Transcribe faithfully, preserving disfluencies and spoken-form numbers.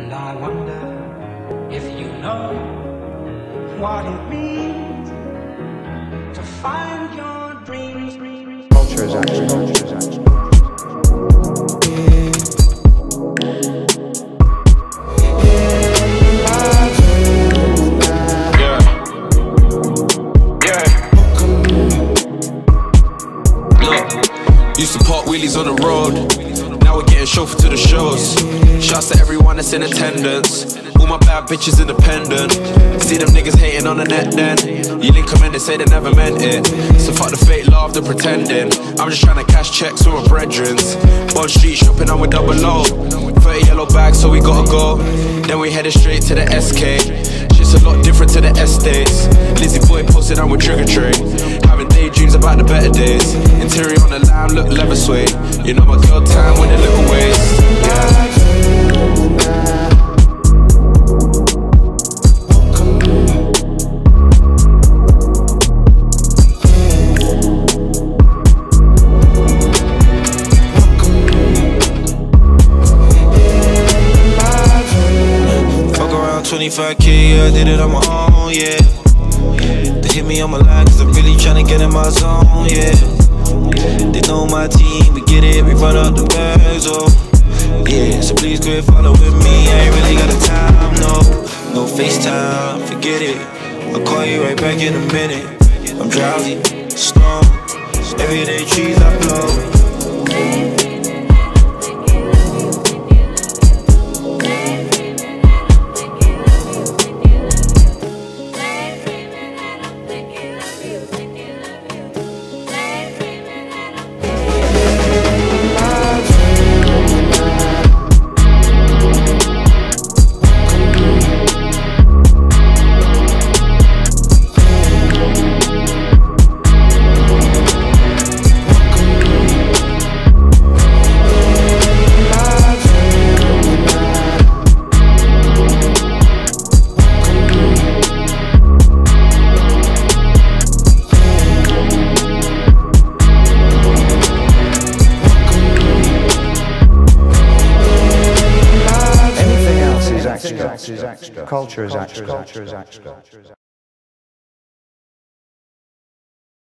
Well, I wonder if you know what it means to find your dreams. Culture is action. Culture is action. Yeah. Yeah. Look, used to park wheelies on the road. Now we're getting chauffeured to the shows. Shouts to everyone that's in attendance. All my bad bitches independent. See them niggas hating on the net then. You link them and they say they never meant it. So fuck the fake love, the pretending. I'm just trying to cash checks with my brethrens. Bond Street shopping, I'm with double O. thirty yellow bags, so we gotta go. Then we headed straight to the S K. Shit's a lot different to the estates. Lizzie boy posted on with Trigger Tray. Having daydreams about the better days. Interior on the lamb, look leather suede. You know my girl time with a little waist. Yeah. twenty-five K, yeah, I did it on my own, yeah. They hit me on my line cause I'm really tryna get in my zone, yeah. They know my team, we get it, we run up the bags, oh. Yeah, so please quit follow with me, I ain't really got the time, no. No FaceTime, forget it. I'll call you right back in a minute. I'm drowsy, stoned, everyday trees I blow. Culture is extra. Culture is extra. Culture is extra.